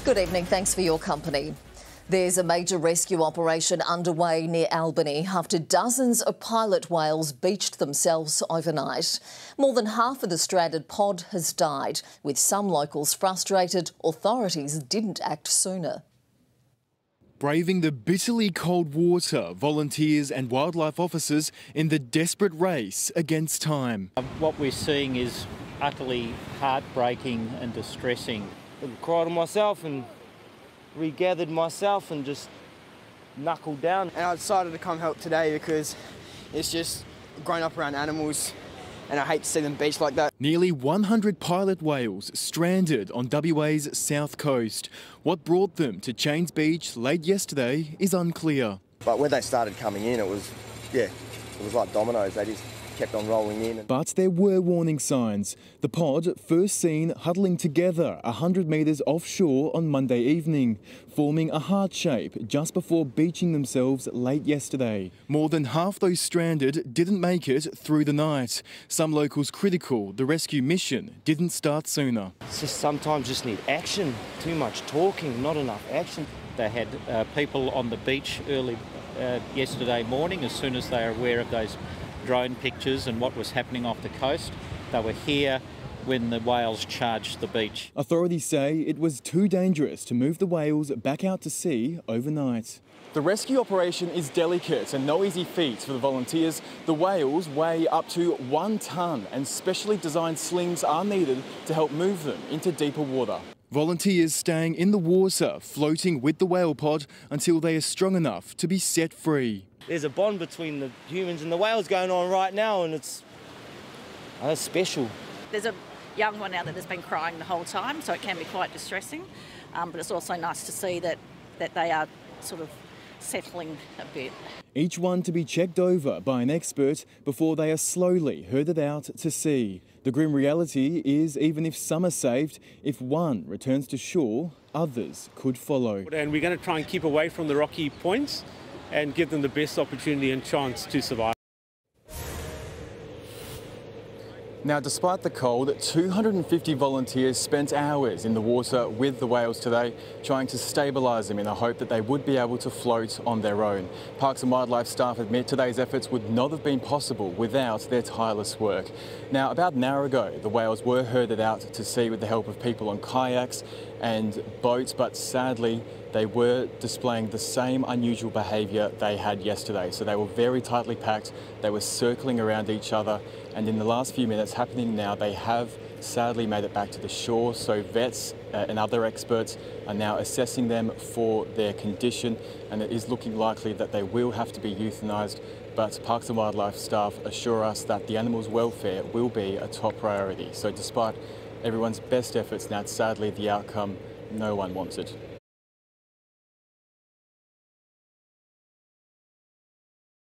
Good evening, thanks for your company. There's a major rescue operation underway near Albany after dozens of pilot whales beached themselves overnight. More than half of the stranded pod has died, with some locals frustrated authorities didn't act sooner. Braving the bitterly cold water, volunteers and wildlife officers in the desperate race against time. What we're seeing is utterly heartbreaking and distressing. I cried to myself and regathered myself and just knuckled down. And I decided to come help today because it's just growing up around animals and I hate to see them beached like that. Nearly 100 pilot whales stranded on WA's south coast. What brought them to Chains Beach late yesterday is unclear. But when they started coming in, it was like dominoes. They just kept on rolling in. But there were warning signs. The pod first seen huddling together 100 metres offshore on Monday evening, forming a heart shape just before beaching themselves late yesterday. More than half those stranded didn't make it through the night. Some locals critical the rescue mission didn't start sooner. It's just sometimes just need action. Too much talking, not enough action. They had people on the beach early yesterday morning. As soon as they were aware of those drone pictures and what was happening off the coast, they were here when the whales charged the beach. Authorities say it was too dangerous to move the whales back out to sea overnight. The rescue operation is delicate and no easy feat for the volunteers. The whales weigh up to 1 tonne and specially designed slings are needed to help move them into deeper water. Volunteers staying in the water, floating with the whale pod until they are strong enough to be set free. There's a bond between the humans and the whales going on right now, and it's special. There's a young one now that has been crying the whole time, so it can be quite distressing. But it's also nice to see that they are sort of settling a bit. Each one to be checked over by an expert before they are slowly herded out to sea. The grim reality is, even if some are saved, if one returns to shore, others could follow. And we're going to try and keep away from the rocky points and give them the best opportunity and chance to survive. Now, despite the cold, 250 volunteers spent hours in the water with the whales today, trying to stabilise them in the hope that they would be able to float on their own. Parks and Wildlife staff admit today's efforts would not have been possible without their tireless work. Now, about an hour ago, the whales were herded out to sea with the help of people on kayaks and boats, but sadly, they were displaying the same unusual behaviour they had yesterday. So they were very tightly packed, they were circling around each other, and in the last few minutes happening now, they have sadly made it back to the shore. So vets and other experts are now assessing them for their condition, and it is looking likely that they will have to be euthanised. But Parks and Wildlife staff assure us that the animals' welfare will be a top priority. So despite everyone's best efforts, now sadly the outcome no one wanted.